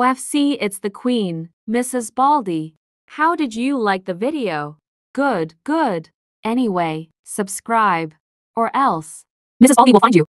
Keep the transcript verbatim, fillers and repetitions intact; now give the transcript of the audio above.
F C It's the Queen, Missus Baldy. How did you like the video? Good, good. Anyway, subscribe. Or else Missus Baldy will find you.